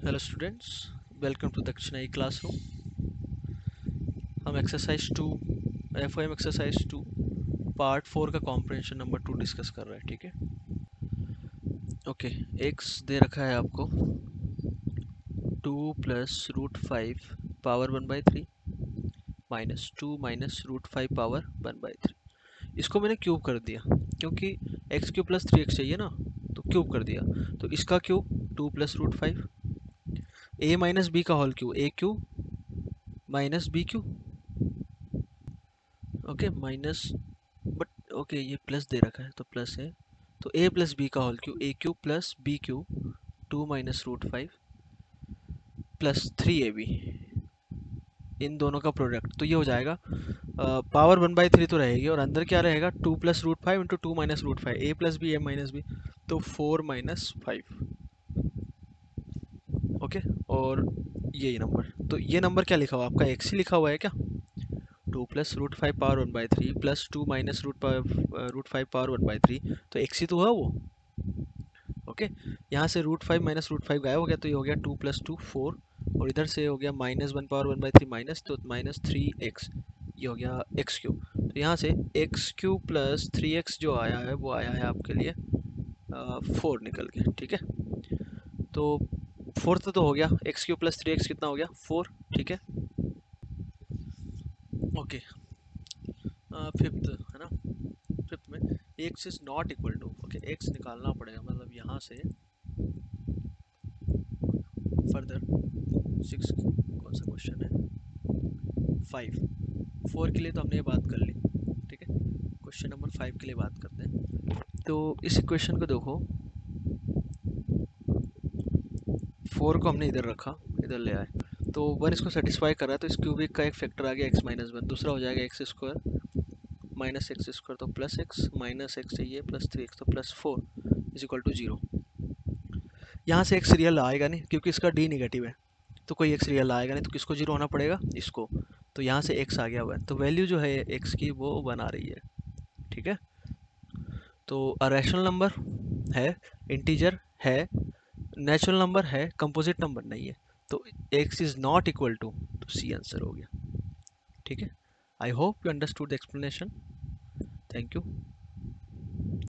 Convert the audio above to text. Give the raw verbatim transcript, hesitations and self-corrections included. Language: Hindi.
Hello students, welcome to Dakshinai classroom. हम exercise two F O M exercise two part four का कॉम्प्रिहेंशन नंबर टू डिस्कस कर रहे हैं। ठीक है, ओके। एक्स दे रखा है आपको two plus root five power one by three minus two minus root five power one by three. इसको मैंने क्यूब कर दिया क्योंकि x cube plus three x चाहिए ना, तो क्यूब कर दिया। तो इसका cube two plus root five, a minus b का whole cube a cube minus b cube, okay minus, but okay ये प्लस दे रखा है तो प्लस है, तो ए प्लस बी का whole cube a cube plus b cube two minus root five plus three a b, इन दोनों का प्रोडक्ट तो ये हो जाएगा पावर वन बाई थ्री तो रहेगी और अंदर क्या रहेगा two plus root five into two minus root five, a plus b a minus b, तो फोर माइनस फाइव। ओके, और यही नंबर, तो ये नंबर क्या लिखा हुआ आपका एक्स ही लिखा हुआ है क्या? Two plus root five power one by three plus two minus root root five power one by three, तो एक्स ही तो है वो। ओके, यहाँ से root five minus root five गायब हो गया, तो ये हो गया टू प्लस टू फोर, और इधर से हो गया minus one power one by three minus, तो माइनस थ्री एक्स, ये हो गया एक्स क्यूब। तो यहाँ से x cube plus three x जो आया है वो आया है आपके लिए फोर निकल के। ठीक है, तो फोर्थ तो हो गया, x cube plus three x कितना हो गया फोर। ठीक है, ओके। फिफ्थ है ना, फिफ्थ में x is not equal to, okay x निकालना पड़ेगा, मतलब यहाँ से फर्दर सिक्स, कौन सा क्वेश्चन है फाइव, फोर के लिए तो हमने ये बात कर ली। ठीक है, क्वेश्चन नंबर फाइव के लिए बात करते हैं। तो इस इक्वेशन को देखो, फोर को हमने इधर रखा, इधर ले आए, तो वन इसको सेटिस्फाई कर रहा है, तो इस क्यूबिक का एक फैक्टर आ गया एक्स माइनस वन, दूसरा हो जाएगा x square minus x square, तो प्लस एक्स माइनस एक्स चाहिए प्लस थ्री एक्स, तो plus four is equal to zero. यहाँ से एक्स रियल आएगा नहीं क्योंकि इसका डी निगेटिव है, तो कोई एक्स रियल आएगा नहीं, तो किसको जीरो होना पड़ेगा इसको, तो यहाँ से एक्स आ गया वन, तो वैल्यू जो है एक्स की वो वन आ रही है। ठीक है, तो रैशनल नंबर है, इंटीजर है, नेचुरल नंबर है, कंपोजिट नंबर नहीं है, तो x is not equal to, तो सी आंसर हो गया। ठीक है, I hope you understood the explanation, thank you.